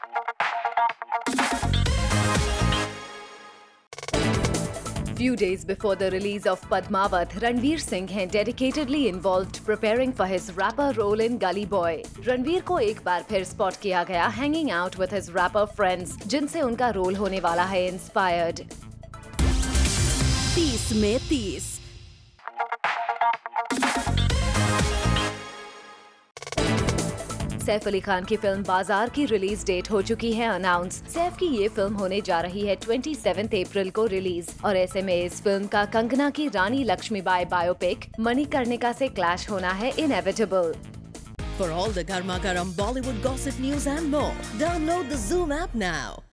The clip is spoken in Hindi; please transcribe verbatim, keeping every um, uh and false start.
Few days before the release of Padmavat, Ranveer Singh हैं dedicatedly involved preparing for his rapper role in Gully Boy. Ranveer को एक बार फिर स्पॉट किया गया hanging out with his rapper friends, जिनसे उनका रोल होने वाला है इंस्पायर्ड। तीस में तीस। सैफ अली खान की फिल्म बाजार की रिलीज डेट हो चुकी है अनाउंस। सैफ की ये फिल्म होने जा रही है सत्ताईस अप्रैल को रिलीज और ऐसे में इस फिल्म का कंगना की रानी लक्ष्मीबाई बायोपिक मणिकर्णिका से क्लैश होना है inevitable. For all the Garma Garam Bollywood gossip news and more, download the Zoom app now.